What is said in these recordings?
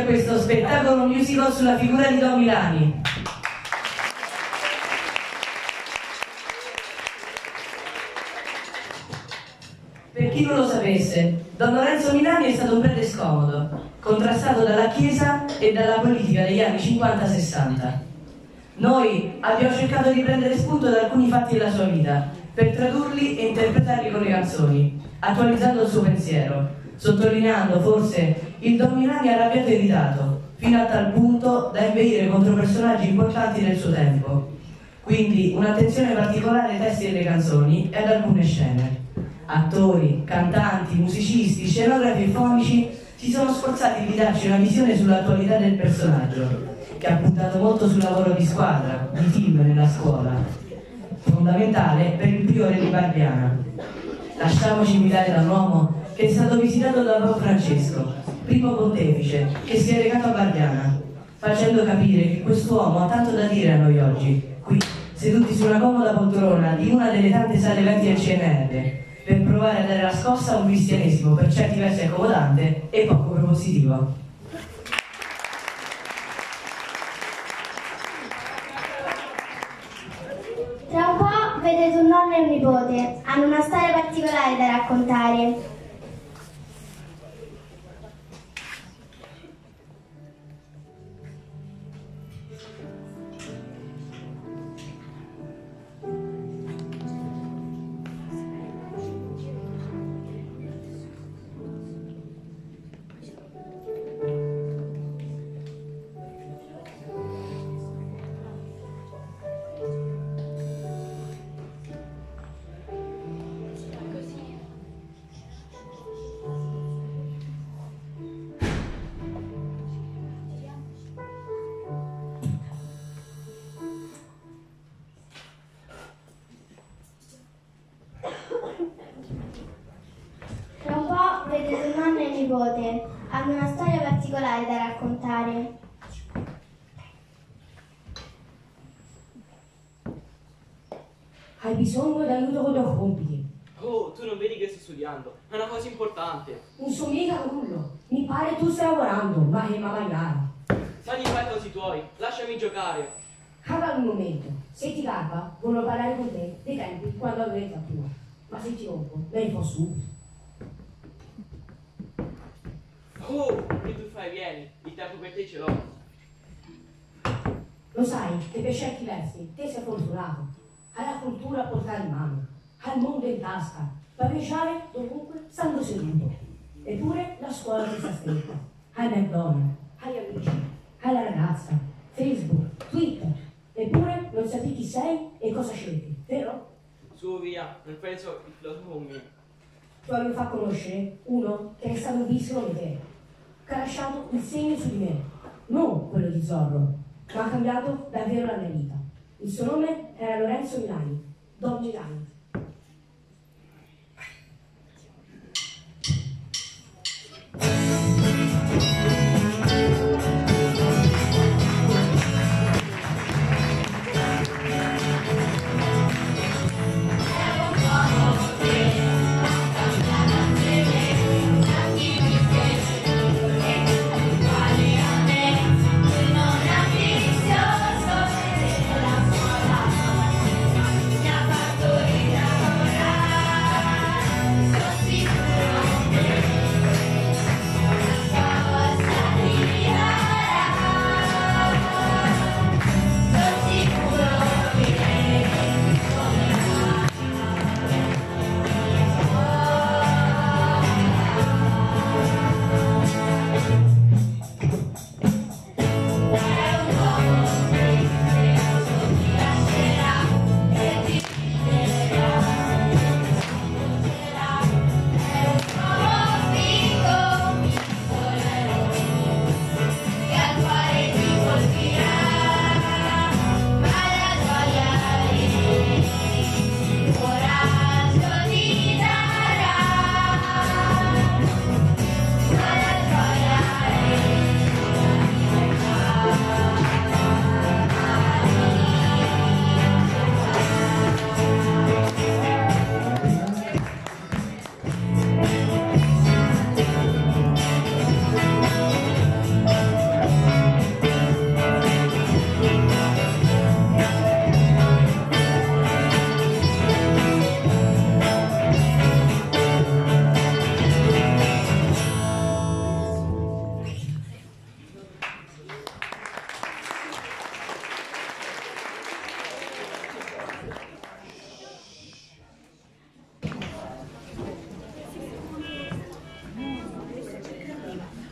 a questo spettacolo musical sulla figura di Don Milani. Per chi non lo sapesse, Don Lorenzo Milani è stato un prete scomodo, contrastato dalla Chiesa e dalla politica degli anni 50-60. Noi abbiamo cercato di prendere spunto da alcuni fatti della sua vita, per tradurli e interpretarli con le canzoni, attualizzando il suo pensiero, sottolineando forse il Don Milani arrabbiato e irritato, fino a tal punto da inveire contro personaggi importanti del suo tempo. Quindi un'attenzione particolare ai testi delle canzoni e ad alcune scene. Attori, cantanti, musicisti, scenografi e fonici si sono sforzati di darci una visione sull'attualità del personaggio, che ha puntato molto sul lavoro di squadra, di team nella scuola, fondamentale per il priore di Barbiana. Lasciamoci guidare da un uomo che è stato visitato da Papa Francesco, primo pontefice, che si è recato a Barbiana, facendo capire che quest'uomo ha tanto da dire a noi oggi, qui, seduti su una comoda poltrona di una delle tante sale eventi del CNR, per provare a dare la scossa a un cristianesimo per certi versi accomodante e poco propositivo. Tra un po' vedete un nonno e un nipote, hanno una storia particolare da raccontare. Tra un po' vedete un nonno e un nipote, hanno una storia particolare da raccontare. Hai bisogno d'aiuto con i tuoi compiti. Oh, tu non vedi che sto studiando? È una cosa importante. Non so mica nullo. Mi pare tu stai lavorando, ma che magari. Sai i fai così tuoi, lasciami giocare. Cava un momento. Se ti garba, volevo parlare con te dei tempi quando avevi la tua. Ma se ti rompo, me ne posso subito. Oh, che tu fai, vieni, il tempo per te ce l'ho. Lo sai che per certi versi te sei fortunato. Hai la cultura a portare in mano, hai il mondo in tasca, puoi viaggiare dovunque stando seduto. Eppure la scuola ti sta stretta. Hai McDonald's, hai amici, hai la ragazza, Facebook, Twitter. Eppure non sappi chi sei e cosa cerchi, vero? Su, via, non penso il filosofo con me. Ti voglio far conoscere uno che è stato visto come te, che ha lasciato il segno su di me, non quello di Zorro, ma ha cambiato davvero la mia vita. Il suo nome era Lorenzo Milani, Don Milani. Mi ha fatto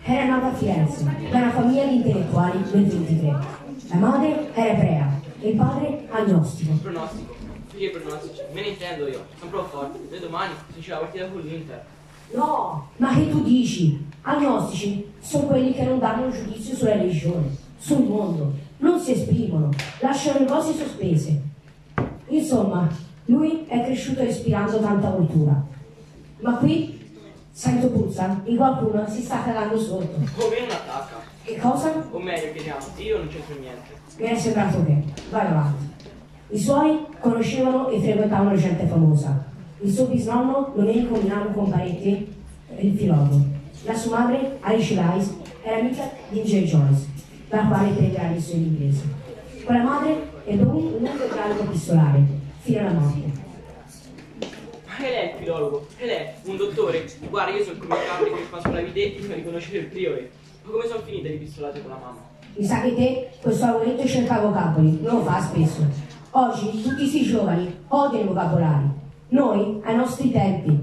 era nato a Firenze da una famiglia di intellettuali del 23. La madre era ebrea e il padre agnostico. Pronostico? Che pronostici? Me ne intendo io, sono proprio forte. Noi domani si c'è la partita con l'Inter. No, ma che tu dici? Agnostici sono quelli che non danno un giudizio sulla religione, sul mondo, non si esprimono, lasciano le cose sospese. Insomma, lui è cresciuto respirando tanta cultura. Ma qui, sento puzza, e qualcuno si sta cagando sotto. O me non attacca. Che cosa? O meglio, chiediamo, io non c'entro niente. Mi è sembrato che. Vai avanti. I suoi conoscevano e frequentavano gente famosa. Il suo bisnonno, Domenico Milano Comparetti, il filologo. La sua madre, Alice Rice, era amica di J. Joyce, la quale prenderà le sue inglesi. Con la madre ebbe un lungo dialogo epistolare, fino alla morte. Ma lei è il filologo, e lei è un dottore. Guarda, io sono come i capri che fanno la videtti per riconoscere il priore. Ma come sono finite le pistolate con la mamma? Mi sa che te, questo lavoretto cerca vocaboli, non lo fa spesso. Oggi tutti sti giovani odiano i vocabolari. Noi, ai nostri tempi,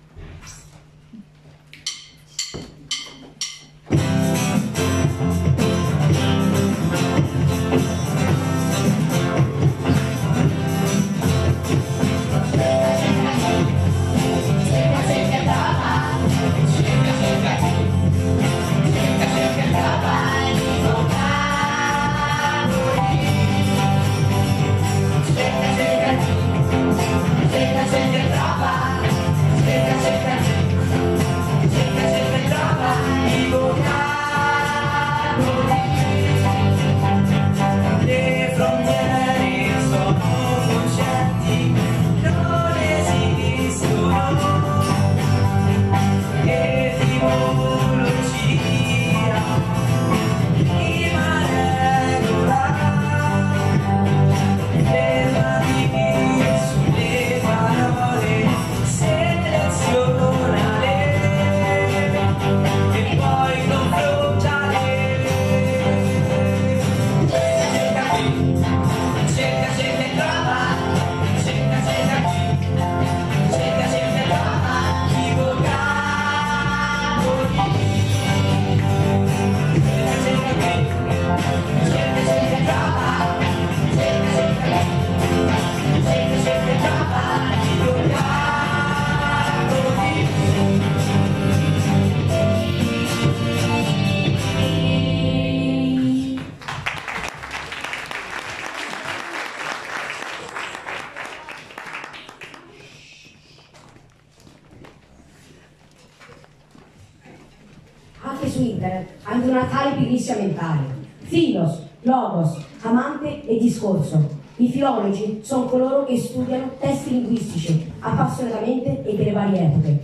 anche su internet, anche una tale pigrizia mentale. Filos, logos, amante e discorso. I filologi sono coloro che studiano testi linguistici appassionatamente e delle varie epoche.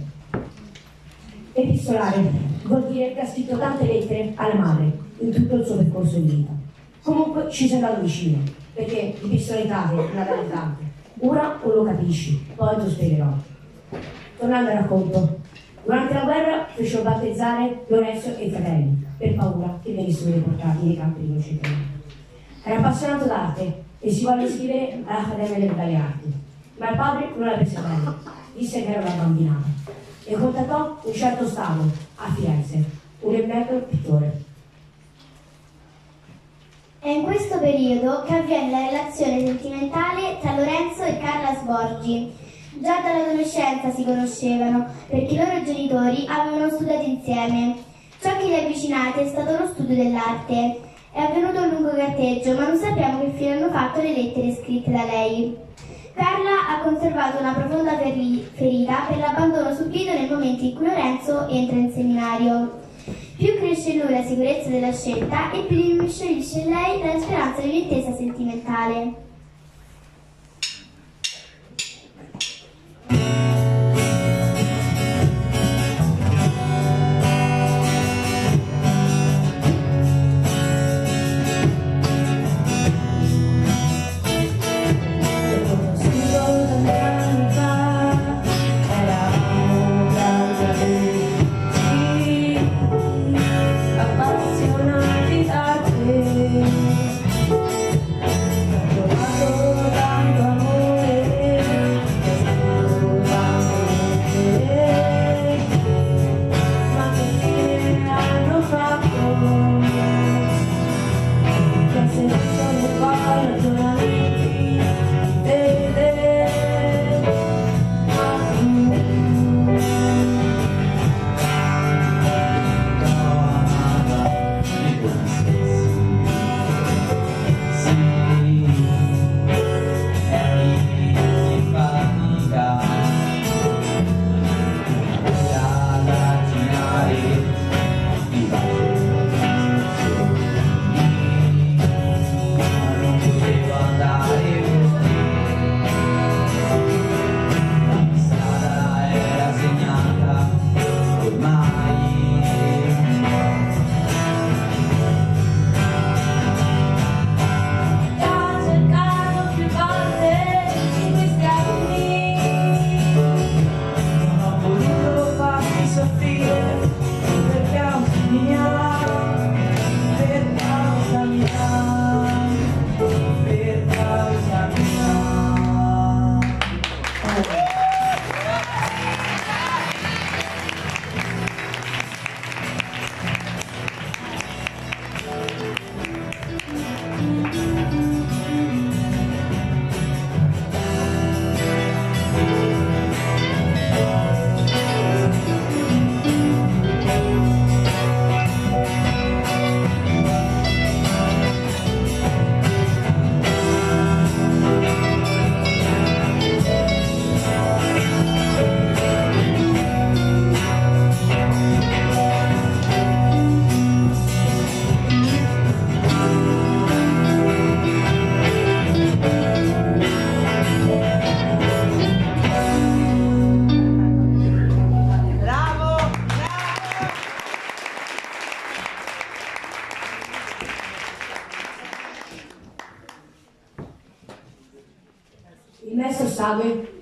Epistolare vuol dire che ha scritto tante lettere alla madre in tutto il suo percorso di vita. Comunque ci sei andato vicino, perché di pistolitate ne avete tante. Ora non lo capisci, poi te lo spiegherò. Tornando al racconto, durante la guerra fecero battezzare Lorenzo e i fratelli, per paura che venissero deportati nei campi di concentramento. Era appassionato d'arte e si volle iscrivere all'Accademia delle Belle Arti, ma il padre non la prese bene, disse che era una bambinata, e contattò un certo Stavo, a Firenze, un emerito pittore. È in questo periodo che avviene la relazione sentimentale tra Lorenzo e Carla Sborgi. Già dall'adolescenza si conoscevano, perché i loro genitori avevano studiato insieme. Ciò che li ha avvicinati è stato lo studio dell'arte. È avvenuto un lungo carteggio, ma non sappiamo che fine hanno fatto le lettere scritte da lei. Carla ha conservato una profonda ferita per l'abbandono subito nel momento in cui Lorenzo entra in seminario. Più cresce in lui la sicurezza della scelta e più diminuisce in lei la speranza di un'intesa sentimentale. Appassionati da te.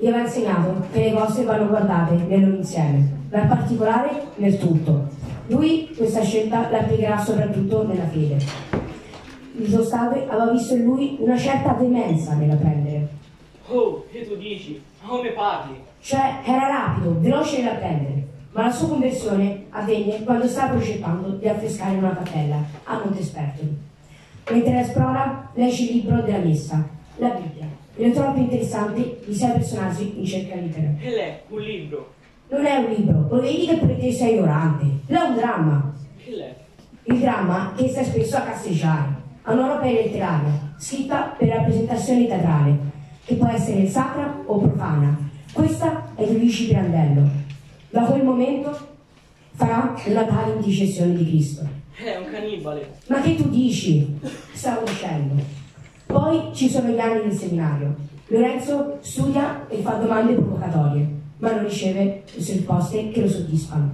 aveva insegnato che le cose vanno guardate nel loro insieme, nel particolare nel tutto. Lui questa scelta la applicherà soprattutto nella fede. Il suo padre aveva visto in lui una certa veemenza nell'apprendere. Oh, che tu dici? Ma come parli? Cioè era rapido, veloce nell'apprendere, ma la sua conversione avvenne quando stava progettando di affrescare una cappella a Montespertoli. Mentre la esplora, legge il libro della messa, la Bibbia, e lo trova più interessante di 6 personaggi in cerca libera. E lei, un libro? Non è un libro, lo vedi che per te sei ignorante, è un dramma. Che lei? Il dramma che sta spesso a casseggiare, a un'opera letteraria, scritta per rappresentazione teatrale, che può essere sacra o profana. Questa è di Luigi Pirandello. Da quel momento farà una tale indicessione di Cristo. È un cannibale. Ma che tu dici? Stavo dicendo. Poi ci sono gli anni del seminario. Lorenzo studia e fa domande provocatorie, ma non riceve risposte che lo soddisfano.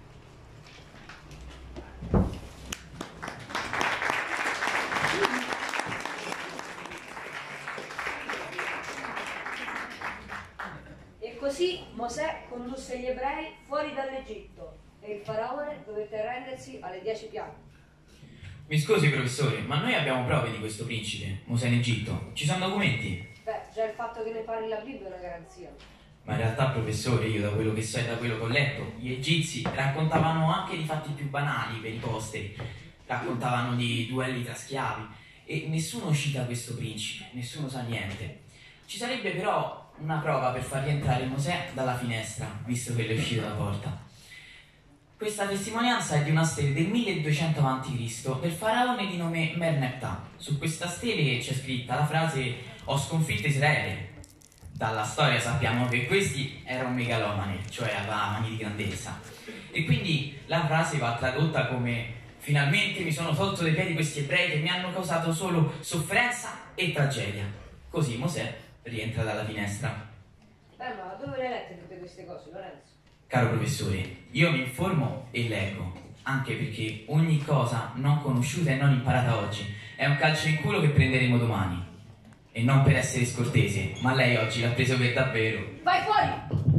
E così Mosè condusse gli ebrei fuori dall'Egitto e il faraone dovette rendersi alle 10 piaghe. Mi scusi professore, ma noi abbiamo prove di questo principe, Mosè in Egitto. Ci sono documenti? Beh, già il fatto che ne parli la Bibbia è una garanzia. Ma in realtà professore, io da quello che so e da quello che ho letto, gli egizi raccontavano anche di fatti più banali per i posteri. Raccontavano di duelli tra schiavi e nessuno cita questo principe, nessuno sa niente. Ci sarebbe però una prova per far rientrare Mosè dalla finestra, visto che è uscito dalla porta. Questa testimonianza è di una stele del 1200 a.C. del faraone di nome Merneptah. Su questa stele c'è scritta la frase «Ho sconfitto Israele». Dalla storia sappiamo che questi erano megalomani, cioè aveva mani di grandezza. E quindi la frase va tradotta come «Finalmente mi sono tolto dai piedi questi ebrei che mi hanno causato solo sofferenza e tragedia». Così Mosè rientra dalla finestra. Ma dove le hai lette tutte queste cose, Lorenzo? Caro professore, io mi informo e leggo, anche perché ogni cosa non conosciuta e non imparata oggi è un calcio in culo che prenderemo domani. E non per essere scortese, ma lei oggi l'ha preso per davvero. Vai fuori!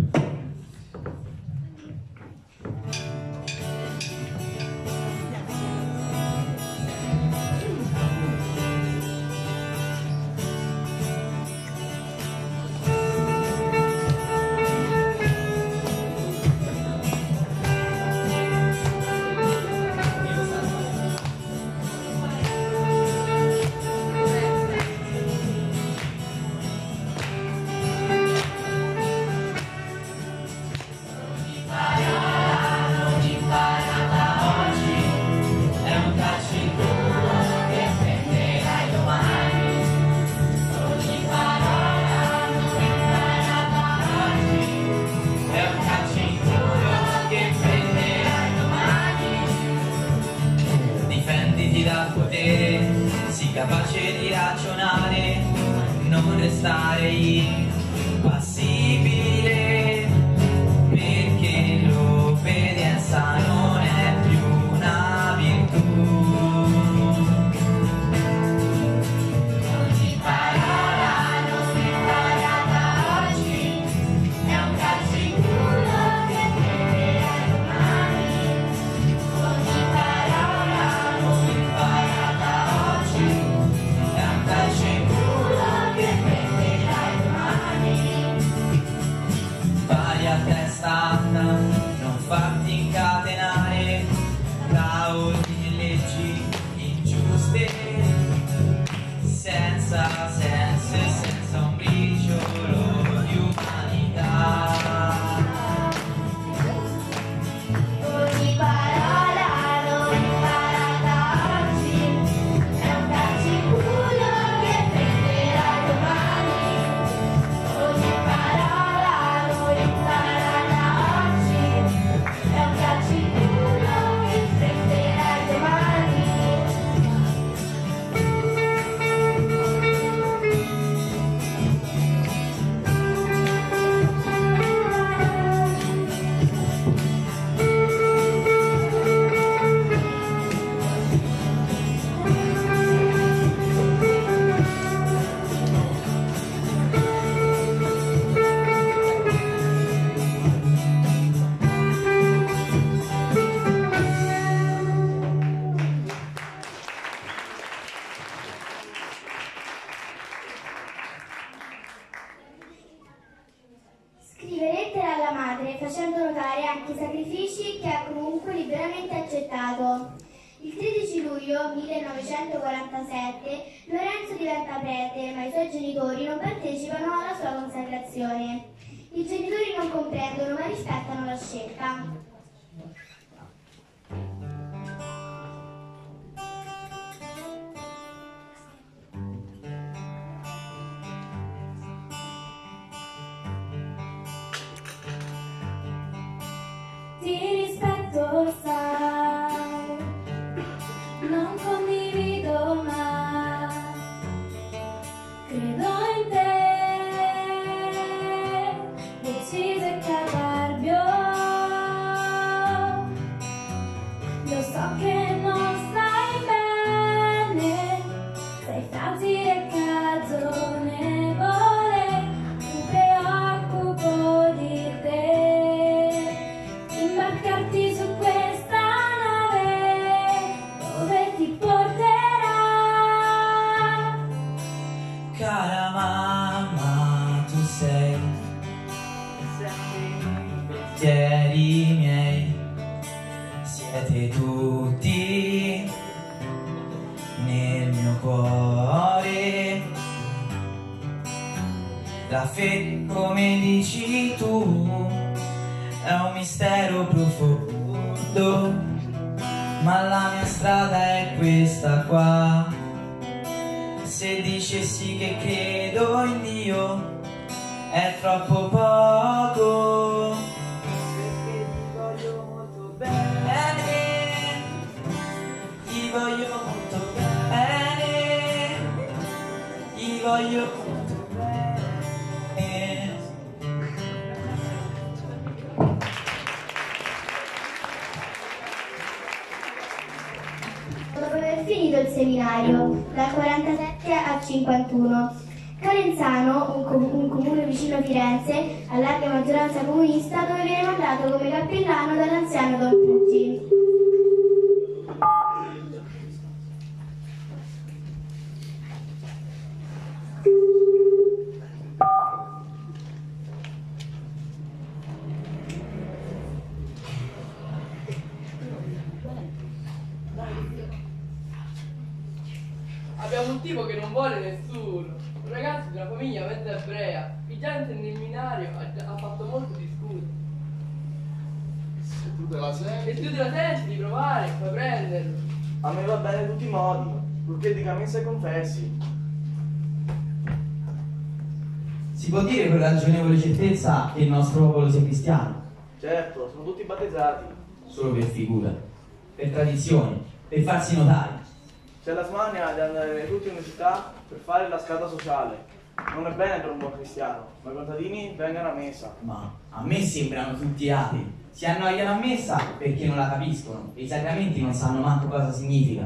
Capace di ragionare, non restare impassibile, perché l'obbedienza non è più una virtù. Ogni parola non imparata oggi è un calcio in culo che prenderai domani. Ogni parola non imparata oggi è un calcio in culo che prenderai domani. Vai a testa alta, non farti incatenare da ordini e leggi ingiuste, senza senso e senza un briciolo di umanità. Ogni parola non imparata oggi è un calcio in culo che prenderai domani. Ogni parola non imparata oggi è padre, facendo notare anche i sacrifici che ha comunque liberamente accettato. Il 13 luglio 1947 Lorenzo diventa prete, ma i suoi genitori non partecipano alla sua consacrazione. I genitori non comprendono, ma rispettano la scelta. Ti rispetto, sai, non condivido mai, credo in te, deciso e caparbio, lo so che non stai bene, sei fragile e cagionevole, mi preoccupo di te. Imbarcarti su questa nave dove ti porterà. Cara mamma, tu sei sempre i pensieri miei, siete tutti nel mio cuore. La fede, come dici tu, è un mistero profondo, ma la mia strada è questa qua. Se dicessi che credo in Dio è troppo poco, perché ti voglio molto bene, ti voglio molto bene, ti voglio molto bene. Dopo aver finito il seminario, dal 47 al 51, Calenzano, un comune vicino Firenze, a larga maggioranza comunista, dove viene mandato come cappellano dall'anziano Don Pucci. Abbiamo un tipo che non vuole nessuno, un ragazzo di una famiglia mezza ebrea, il già nel seminario ha fatto molto discutere. Se tu te la senti. E se tu te la senti di provare, puoi prenderlo. A me va bene in tutti i modi, purché dica messa e confessi. Si può dire con ragionevole certezza che il nostro popolo sia cristiano? Certo, sono tutti battezzati. Solo per figura, per tradizione, per farsi notare. C'è la smania di andare tutti in università per fare la scala sociale. Non è bene per un buon cristiano, ma i contadini vengano a messa. Ma a me sembrano tutti atei. Si annoiano a messa perché non la capiscono e i sacramenti non sanno manco cosa significa.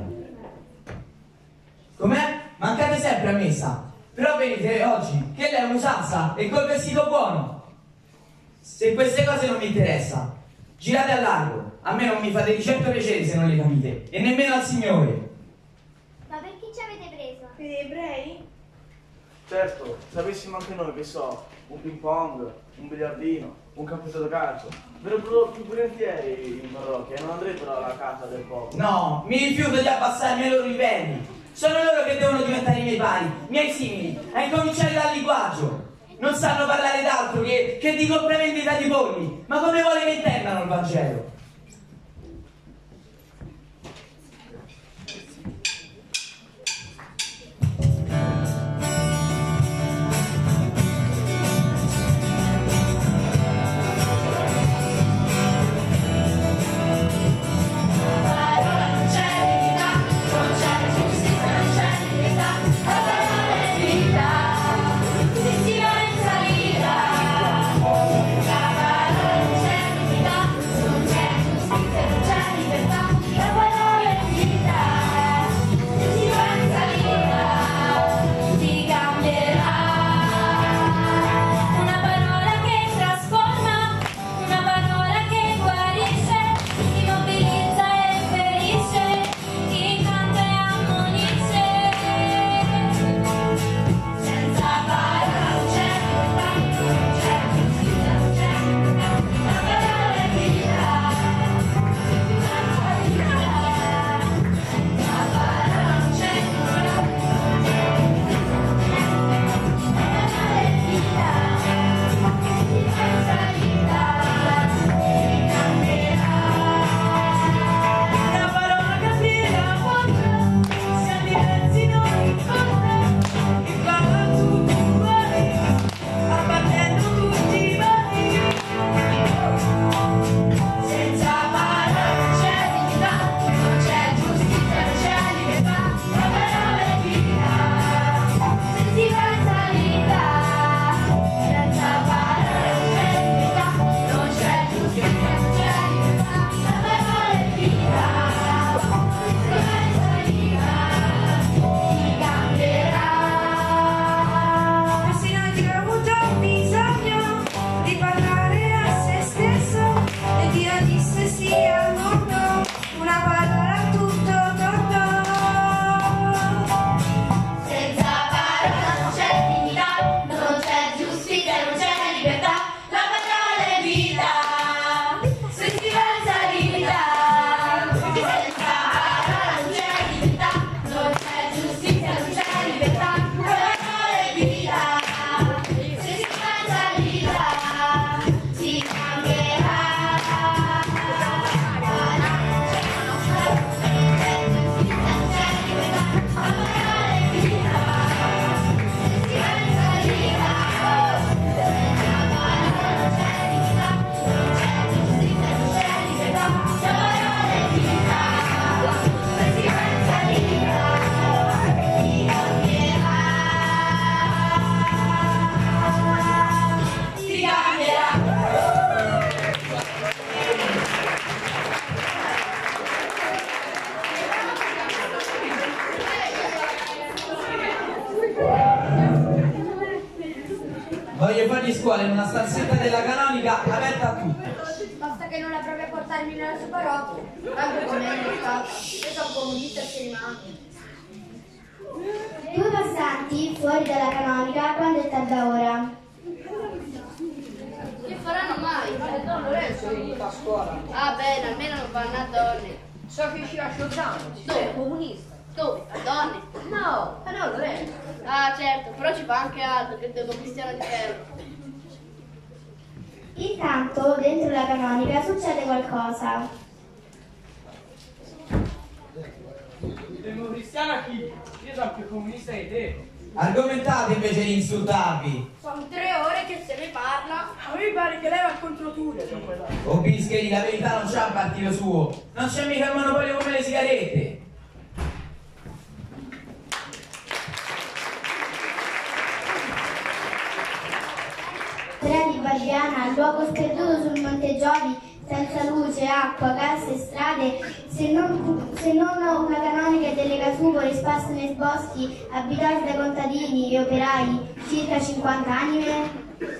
Com'è? Mancate sempre a messa. Però venite oggi, che lei è un'usanza e col vestito buono. Se queste cose non vi interessano, girate a largo. A me non mi fate di certo piacere se non le capite, e nemmeno al Signore. Ma per chi ci avete preso? Per gli ebrei? Certo, sapessimo anche noi, che so, un ping pong, un biliardino, un campetto da calcio. Verrebbero più volentieri in parrocchia e non andrebbero alla casa del popolo. No, mi rifiuto di abbassarmi ai loro livelli. Sono loro che devono diventare i miei pari, miei simili, a incominciare dal linguaggio. Non sanno parlare d'altro che di compravendita di polli. Ma come vuole che intendano il Vangelo? Non c'è in una stanzetta della canonica aperta a tutti. Basta che non la provi a portarmi nella sua parrocchia. Tanto come è stata. Io sono comunista e si rimane. Due passanti fuori dalla canonica quando è tarda ora. Che faranno mai? Ma il Don Lorenzo che va a scuola. Ah bene, almeno non vanno a donne. So che ci va a Giordano, si Dove? è comunista. Dove? A donne? No, ma no Lorenzo. Ah certo, però ci fa anche altro che devo cristiano di ferro. Intanto, dentro la canonica succede qualcosa. Democristiano a chi? Io sono più comunista di te. Argomentate invece di insultarvi. Sono 3 ore che se ne parla. A me pare che lei va contro tu. Oh Bischeri, la verità non c'ha un partito suo. Non c'è mica il monopolio come le sigarette. Tre di Barbiana, luogo sperduto sul Monte Giovi, senza luce, acqua, gas e strade, se non una canonica e delle casupole sparse nei boschi, abitati da contadini e operai, circa 50 anime.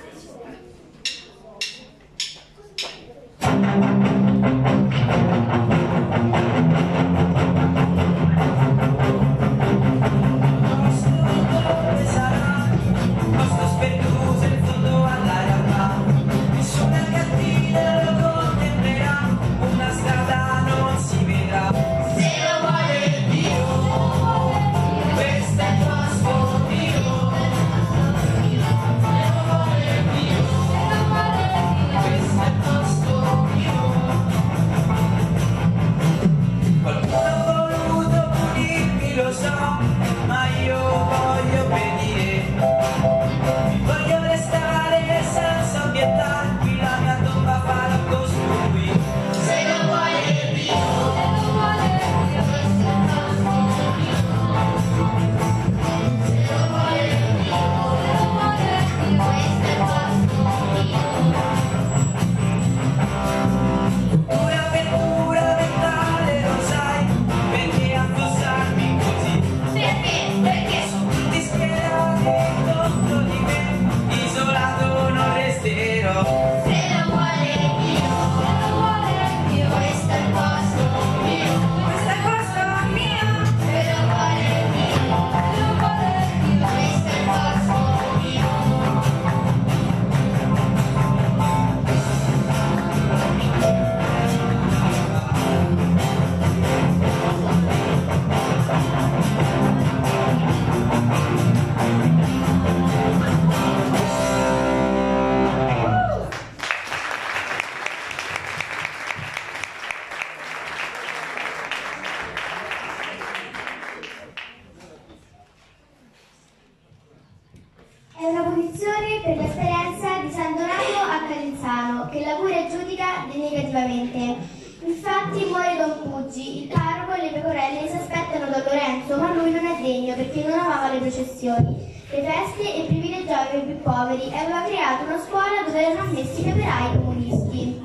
È una punizione per l'esperienza di San Donato a Calenzano, che la cura giudica negativamente. Infatti muore Don Puggi, il parroco e le pecorelle si aspettano Don Lorenzo, ma lui non è degno perché non amava le processioni, le feste e privilegiava i più poveri e aveva creato una scuola dove erano ammessi i peperai comunisti.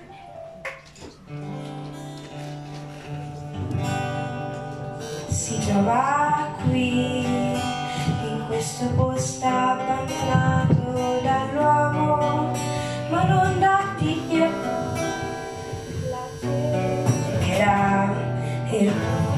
Si trova qui, in questo posto abbandonato dall'uomo, ma non da Dio. Era il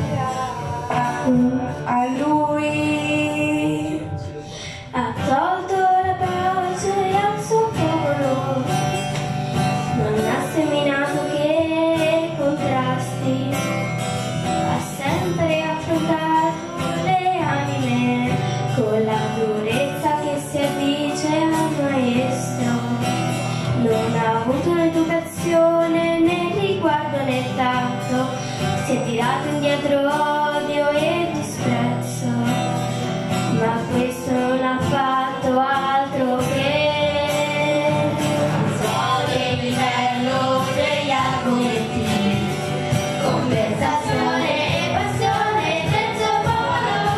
a lui Ha tolto la pace al suo popolo, non ha seminato che contrasti, ha sempre affrontato le anime con la durezza che si addice al maestro. Non ha avuto un'educazione né riguardo né tatto, si è tirato indietro odio e disprezzo, ma questo non ha fatto altro che alzare il livello degli argomenti, conversazione e passione del suo popolo,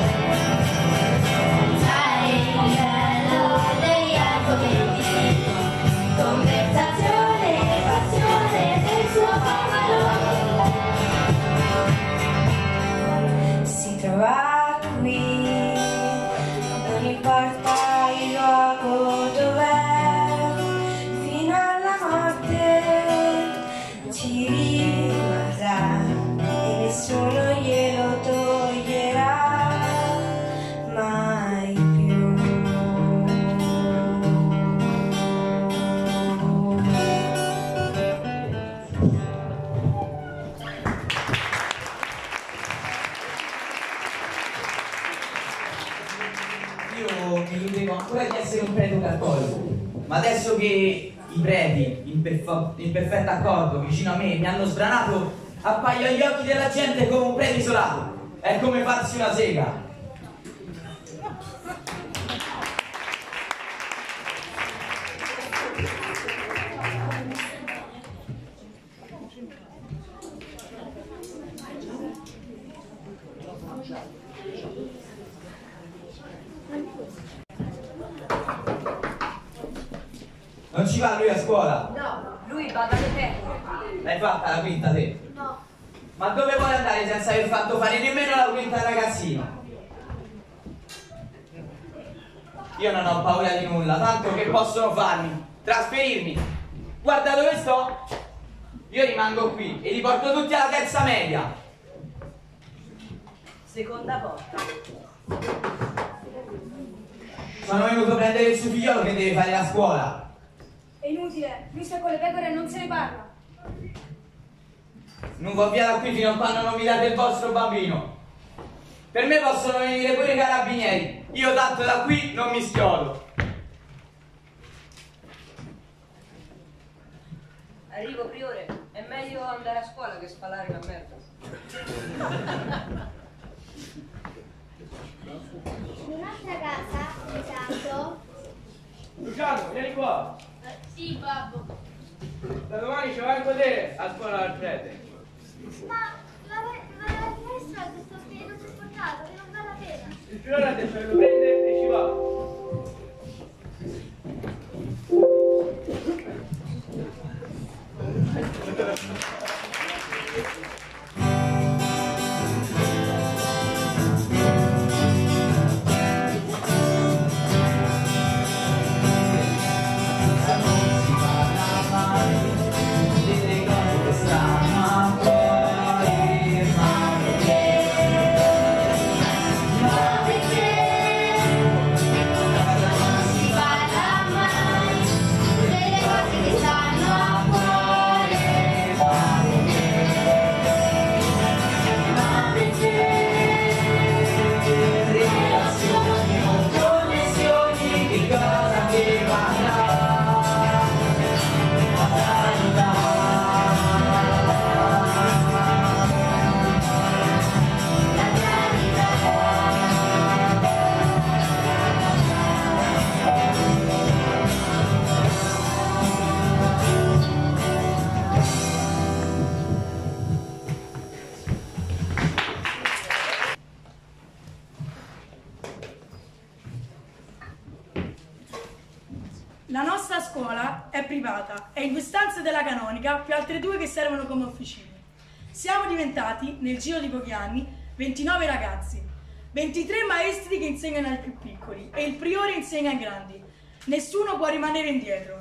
alzare il livello degli argomenti, conversazione e passione del suo popolo. che i preti, in perfetto accordo, vicino a me, mi hanno sbranato, appaio agli occhi della gente come un prete isolato. È come farsi una sega. Non ci va lui a scuola? No, lui va dalle te. L'hai fatta la quinta te? No. Ma dove vuole andare senza aver fatto fare nemmeno la quinta al ragazzino? Io non ho paura di nulla, tanto che possono farmi? Trasferirmi. Guarda dove sto? Io rimango qui e li porto tutti alla terza media. Seconda porta. Sono venuto a prendere il suo figliolo che deve fare la scuola. È inutile, visto che con le pecore non se ne parla. Non va via da qui fino a quando non mi date il vostro bambino. Per me possono venire pure i carabinieri. Io tanto da qui non mi schiolo. Arrivo, priore. È meglio andare a scuola che spalare una merda. In un'altra casa, esatto. Luciano, vieni qua. Sì, babbo. Da domani ci vai a godere a scuola al prete. Ma la maestra ha detto che non si è portato, che non vale la pena. Il fiore adesso lo prende e ci va. La nostra scuola è privata e in due stanze della canonica più altre due che servono come officine. Siamo diventati, nel giro di pochi anni, 29 ragazzi, 23 maestri che insegnano ai più piccoli e il priore insegna ai grandi. Nessuno può rimanere indietro.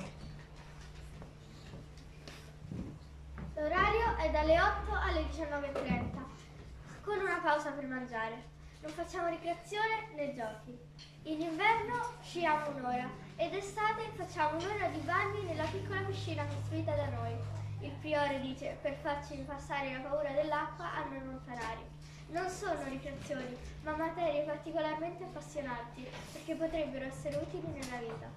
L'orario è dalle 8 alle 19:30, con una pausa per mangiare. Non facciamo ricreazione né giochi. In inverno sciiamo un'ora ed estate facciamo un'ora di bagni nella piccola piscina costruita da noi. Il priore dice per farci passare la paura dell'acqua a noi montanari. Non sono ricreazioni, ma materie particolarmente appassionanti, perché potrebbero essere utili nella vita.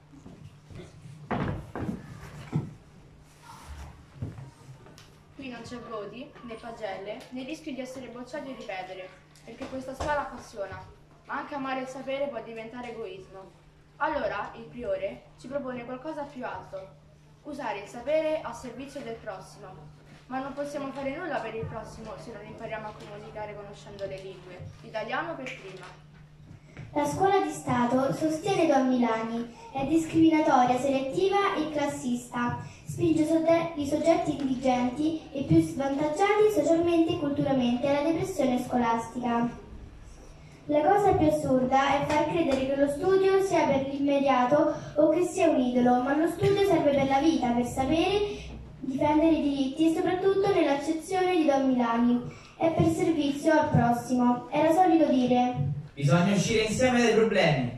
Qui non c'è voti, né pagelle, né rischio di essere bocciati e ripetere, perché questa scuola appassiona, ma anche amare il sapere può diventare egoismo. Allora il priore ci propone qualcosa più alto, usare il sapere a servizio del prossimo. Ma non possiamo fare nulla per il prossimo se non impariamo a comunicare conoscendo le lingue, l'italiano per prima. La scuola di Stato sostiene Don Milani, è discriminatoria, selettiva e classista, spinge i soggetti indigenti e più svantaggiati socialmente e culturalmente alla depressione scolastica. La cosa più assurda è far credere che lo studio sia per l'immediato o che sia un idolo, ma lo studio serve per la vita, per sapere, difendere i diritti e soprattutto nell'accezione di Don Milani, è per servizio al prossimo. Era solito dire: bisogna uscire insieme dai problemi.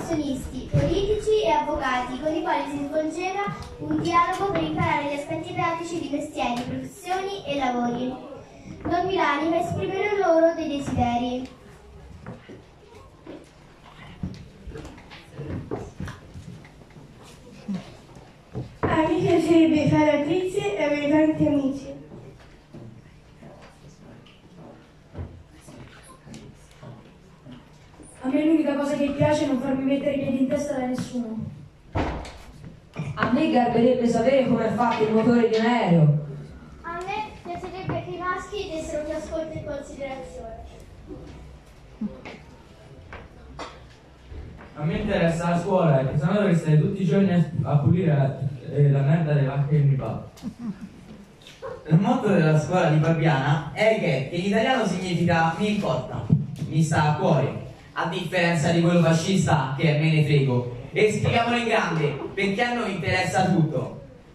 professionisti, politici e avvocati con i quali si svolgeva un dialogo per imparare gli aspetti pratici di mestieri, professioni e lavori. Don Milani va a esprimere loro dei desideri. Mi piacerebbe fare attrice e avere tanti amici. A me l'unica cosa che piace è non farmi mettere i piedi in testa da nessuno. A me garberebbe sapere come è fatto il motore di un aereo. A me piacerebbe che i maschi dessero più ascolto e considerazione. A me interessa la scuola, perché sennò dovrei stare tutti i giorni a pulire la merda delle vacche che mi fa. Il motto della scuola di Papiana è che in italiano significa mi importa, mi sta a cuore, a differenza di quello fascista che è me ne frego. E spieghiamolo in grande, perché a noi interessa tutto.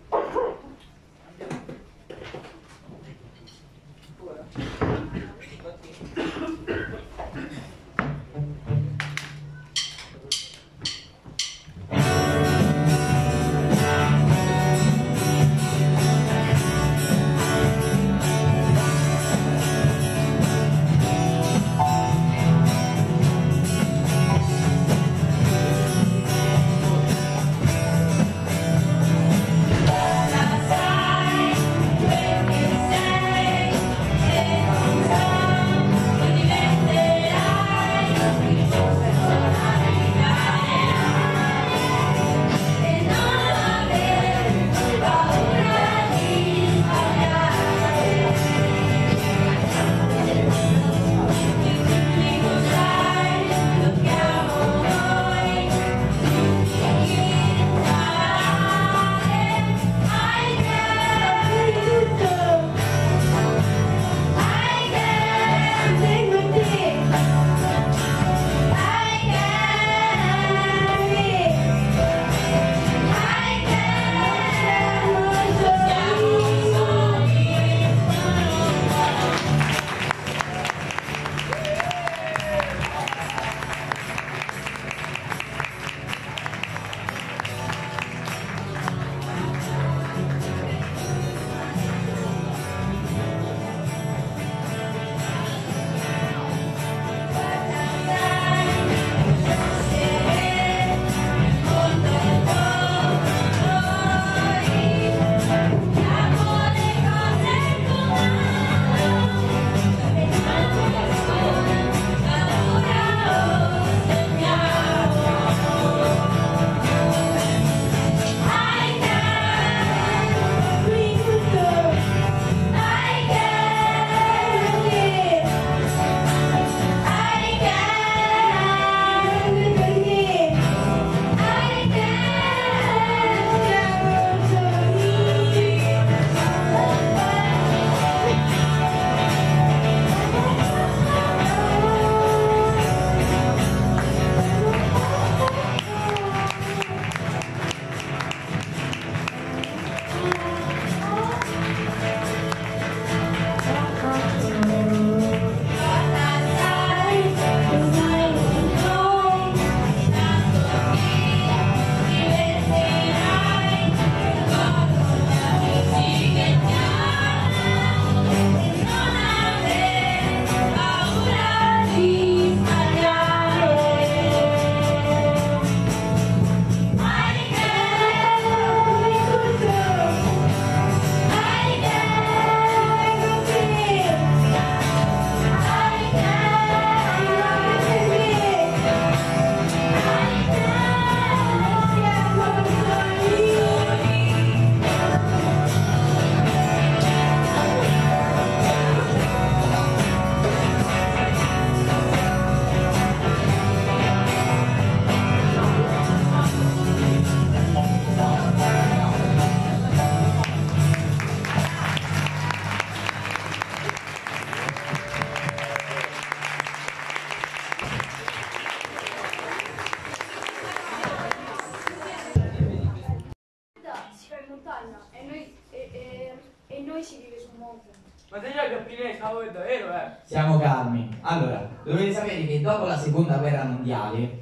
Ma te già capire, cavolo, è davvero, Siamo calmi. Allora, dovete sapere che dopo la seconda guerra mondiale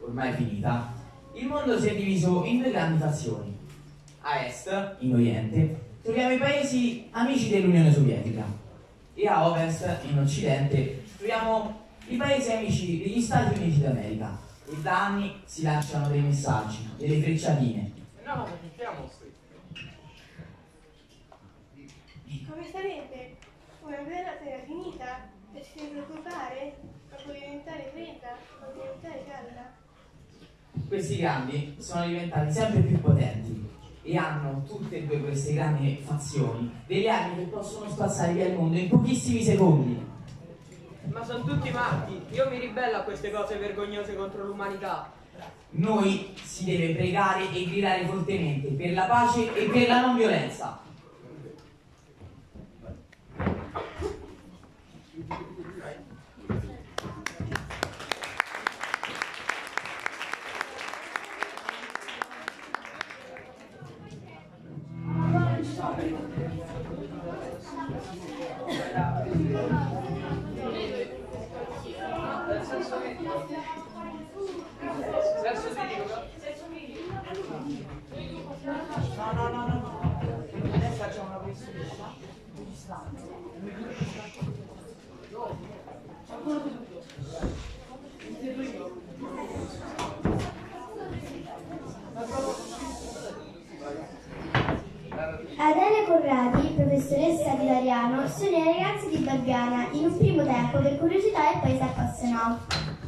ormai finita, il mondo si è diviso in due grandi fazioni. A est, in Oriente, troviamo i paesi amici dell'Unione Sovietica e a ovest, in Occidente, troviamo i paesi amici degli Stati Uniti d'America. E da anni si lanciano dei messaggi, delle frecciatine. No, ma sentiamo qui. Come sarebbe? Una bella sera finita e ci si preoccupare? Ma può diventare fredda, può diventare calda. Questi grandi sono diventati sempre più potenti e hanno tutte e due queste grandi fazioni delle armi che possono spazzare via il mondo in pochissimi secondi. Ma sono tutti matti, io mi ribello a queste cose vergognose contro l'umanità. Noi si deve pregare e gridare fortemente per la pace e per la non violenza. Adele Corradi, professoressa di italiano, sono i ragazzi di Barbiana in un primo tempo per curiosità e poi si appassionò.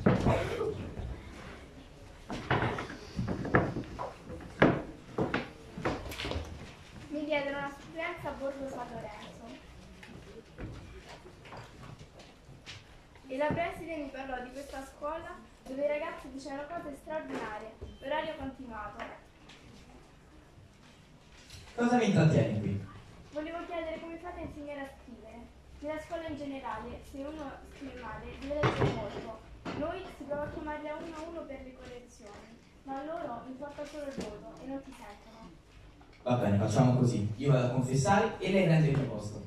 Mi diedero una supplenza a Borgo San Lorenzo e la preside mi parlò di questa scuola dove i ragazzi dicevano cose straordinarie, l'orario continuato. Cosa mi intrattieni qui? Volevo chiedere come fate a insegnare a scrivere. Nella scuola in generale, se uno scrive male, deve leggere molto. Noi si prova a chiamarli a uno per le correzioni, ma a loro importa solo il voto e non ti sentono. Va bene, facciamo così. Io vado a confessare e lei prende il mio posto.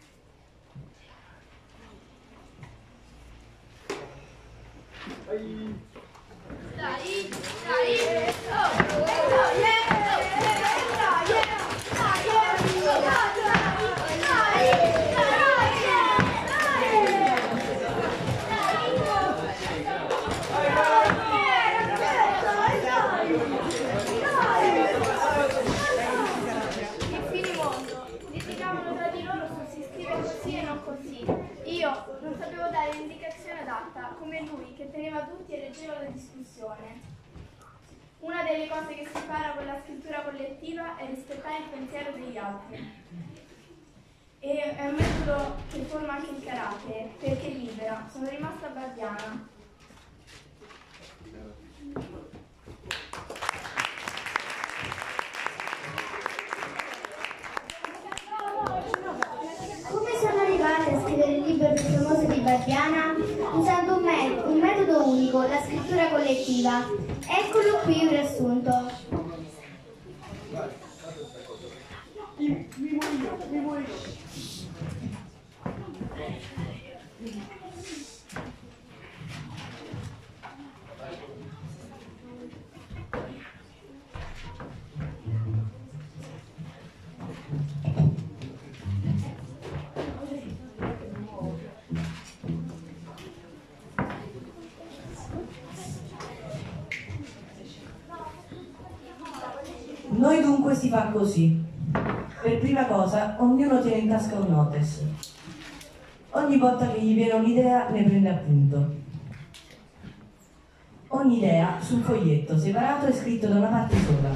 Non sapevo dare l'indicazione adatta, come lui, che teneva tutti e leggeva la discussione. Una delle cose che si impara con la scrittura collettiva è rispettare il pensiero degli altri. E è un metodo che forma anche il carattere, perché libera. Sono rimasta barbiana. Come sono arrivate a scrivere il libro più famoso di Barbiana? Usando un metodo unico, la scrittura collettiva. Eccolo qui un riassunto. Noi dunque si fa così. Per prima cosa, ognuno tiene in tasca un notes. Ogni volta che gli viene un'idea, ne prende appunto. Ogni idea su un foglietto separato e scritto da una parte sola.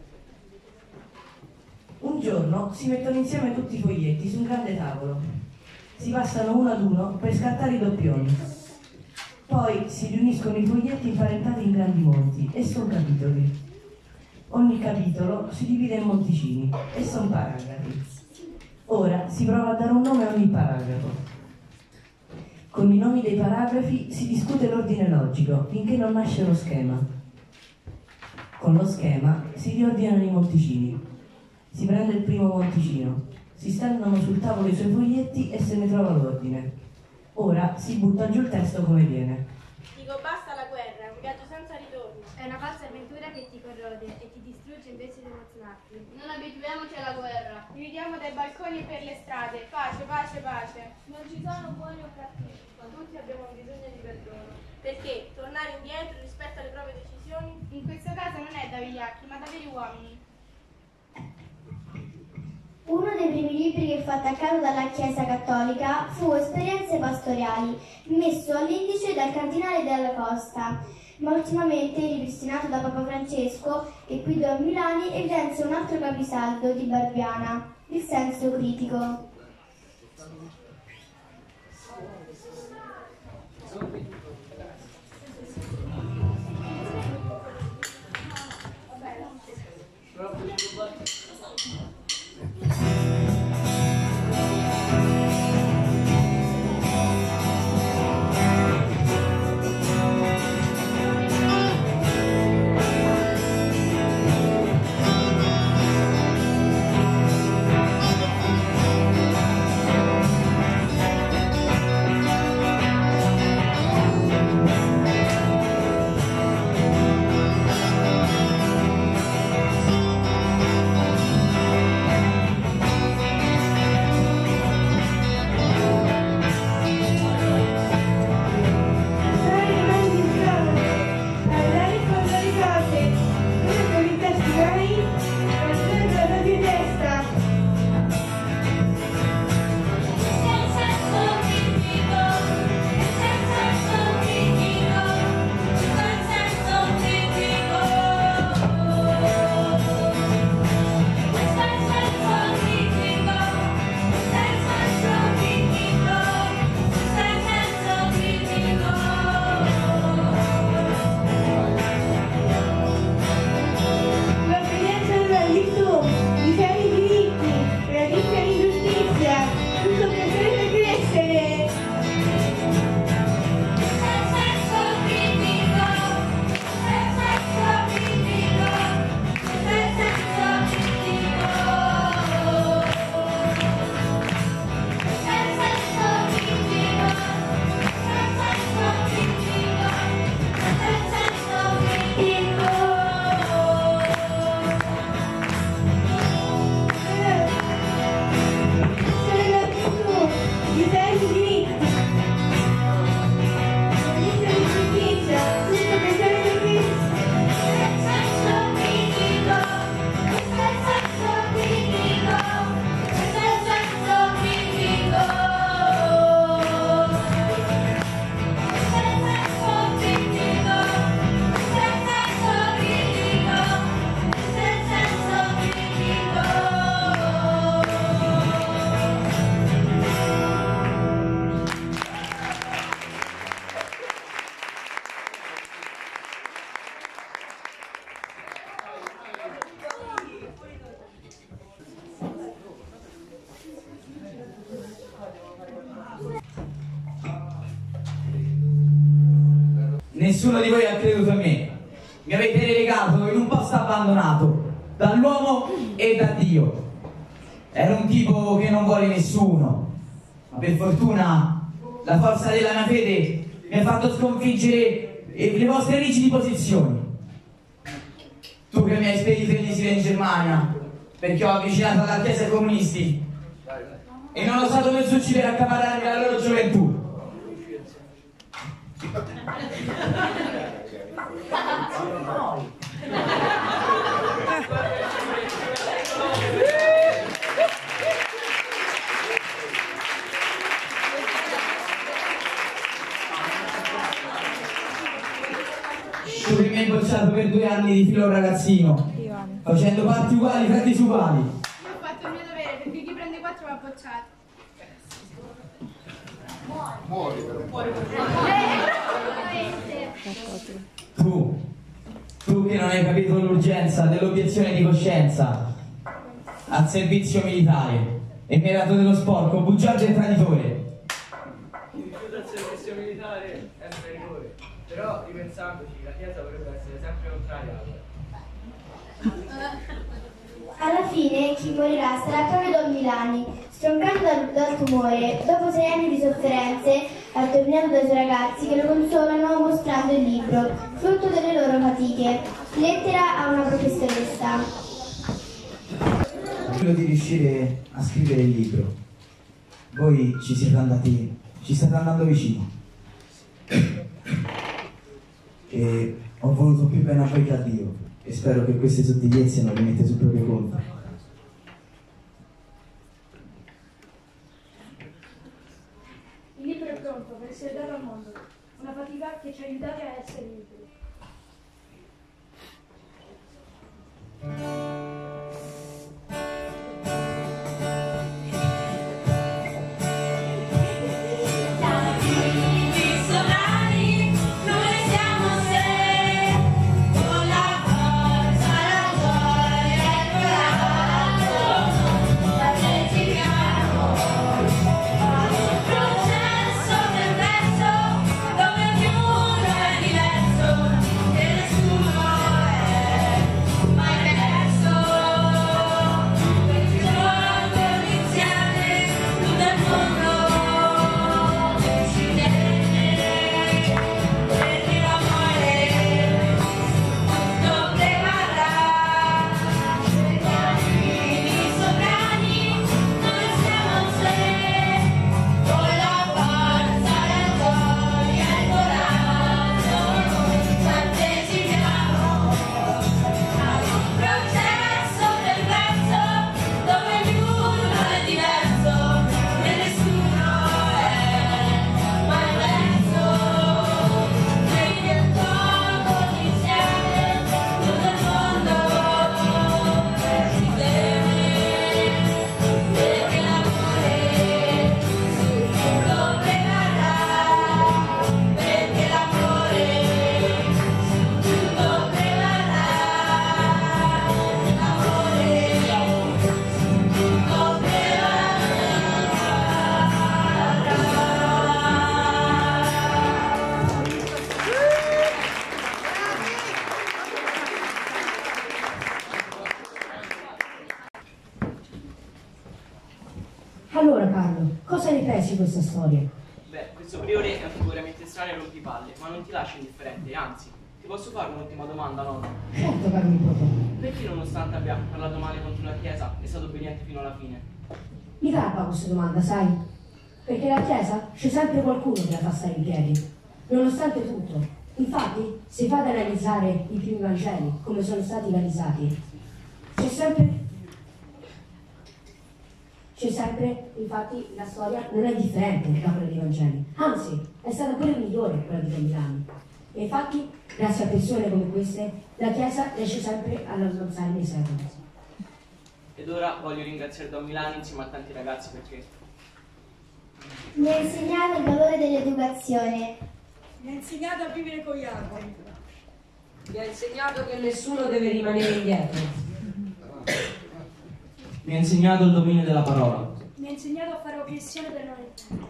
Un giorno si mettono insieme tutti i foglietti su un grande tavolo. Si passano uno ad uno per scartare i doppioni. Poi si riuniscono i foglietti imparentati in grandi monti e sono capitoli. Ogni capitolo si divide in monticini e sono paragrafi. Ora si prova a dare un nome a ogni paragrafo. Con i nomi dei paragrafi si discute l'ordine logico finché non nasce lo schema. Con lo schema si riordinano i monticini. Si prende il primo monticino, si stendono sul tavolo i suoi foglietti e se ne trova l'ordine. Ora si butta giù il testo come viene. Dico basta alla guerra, è un viaggio senza ritorno. È una falsa avventura che ti corrode e ti distrugge invece di emozionarti. Non abituiamoci alla guerra. Dividiamo dai balconi e per le strade. Pace, pace, pace. Non ci sono buoni o cattivi, ma tutti abbiamo bisogno di perdono. Perché tornare indietro rispetto alle proprie decisioni? In questo caso non è da vigliacchi, ma da veri uomini. Uno dei primi libri che fu attaccato dalla Chiesa Cattolica fu Esperienze pastorali, messo all'indice dal cardinale Della Costa, ma ultimamente ripristinato da Papa Francesco e qui a Milani evidenzia un altro capisaldo di Barbiana, il senso critico. Nessuno di voi ha creduto in me. Mi avete relegato in un posto abbandonato dall'uomo e da Dio. Ero un tipo che non vuole nessuno, ma per fortuna la forza della mia fede mi ha fatto sconfiggere le vostre rigidi posizioni. Tu che mi hai spedito in esile in Germania perché ho avvicinato alla Chiesa i comunisti e non ho usato per succi per accaparrarmi la loro gioventù. Tu che mi hai bocciato per 2 anni di filo ragazzino, facendo parti uguali fra disuguali. Io ho fatto il mio dovere perché chi prende 4 va bocciato. Tu che non hai capito l'urgenza dell'obiezione di coscienza al servizio militare, emirato dello sporco, bugiardo e traditore. Il rifiuto al servizio militare è un rigore, però ripensandoci la Chiesa dovrebbe essere sempre contraria alla guerra. Alla fine chi morirà sarà proprio Don Milani, stroncando dal tumore, dopo 6 anni di sofferenze, attorniato dai suoi ragazzi che lo consolano mostrando il libro, frutto delle loro fatiche. Lettera a una professoressa. Quello di riuscire a scrivere il libro. Voi ci state andando vicino. E ho voluto più bene a voi che a Dio. E spero che queste sottigliezze non le mette sul proprio conto. Il libro è pronto per essere dato al mondo, una fatica che ci ha aiutati a essere liberi. Allora Carlo, cosa ne pensi di questa storia? Beh, questo priore è un figuramente strano e rompipalle, ma non ti lascia indifferente, anzi, ti posso fare un'ultima domanda, nonno? Certo, caro nipote. Perché nonostante abbia parlato male contro la Chiesa, è stato obbediente fino alla fine? Mi garba questa domanda, sai? Perché la Chiesa c'è sempre qualcuno che la fa stare in piedi, nonostante tutto. Infatti, se fate analizzare i primi Vangeli, come sono stati realizzati, c'è sempre, infatti, la storia non è differente da quella dei Vangeli, anzi, è stata pure migliore quella di Don Milani. E infatti, grazie a persone come queste, la Chiesa riesce sempre ad avanzare nei secoli. Ed ora voglio ringraziare Don Milani insieme a tanti ragazzi perché Mi ha insegnato il valore dell'educazione. Mi ha insegnato a vivere con gli altri. Mi ha insegnato che nessuno deve rimanere indietro. Mi ha insegnato il dominio della parola. Mi ha insegnato a fare obiettizione per non intendere.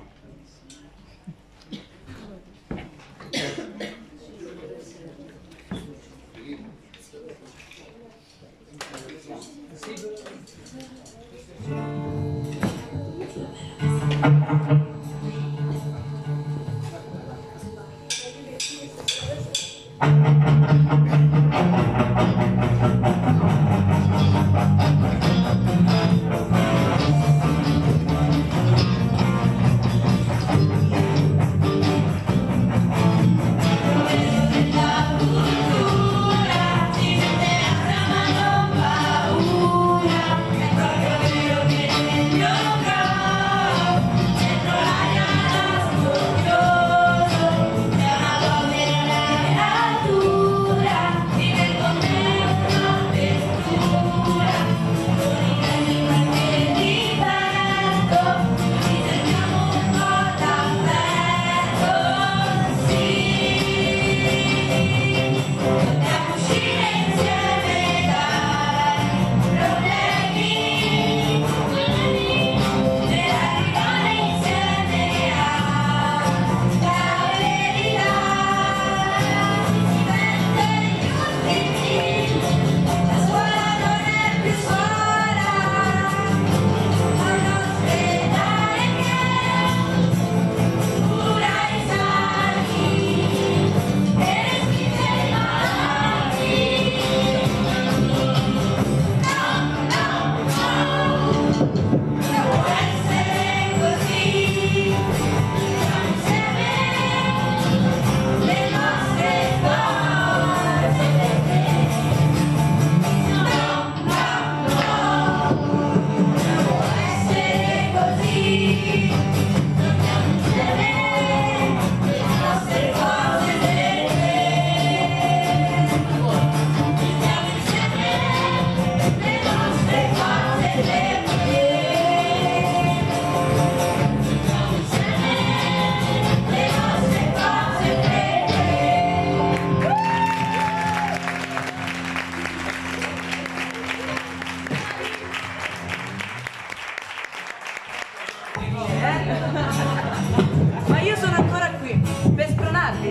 Dentro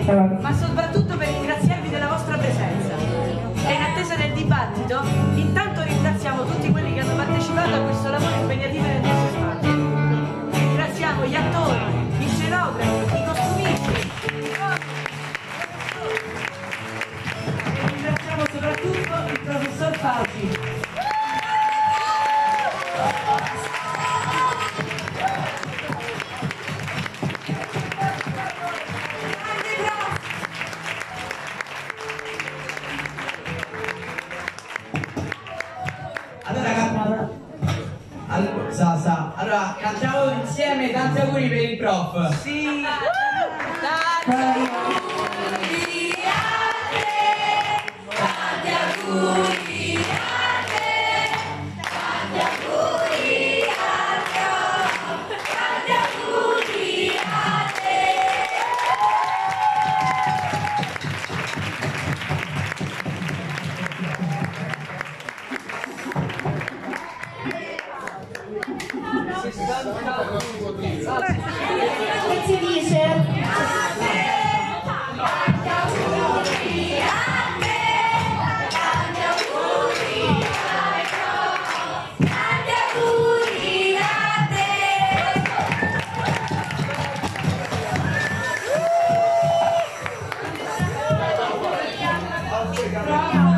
ma soprattutto per ringraziarvi della vostra presenza. E in attesa del dibattito, intanto ringraziamo tutti quelli che hanno partecipato a questo lavoro impegnativo ed entusiasmante. Ringraziamo gli attori, gli scenografi, i costumisti, e ringraziamo soprattutto il professor Fauci. Allora, cantiamo insieme tanti auguri per il prof. Sì. Tanti auguri a te, tanti auguri a te, tanti auguri al prof, tanti auguri a te. Che si dice? Bravo!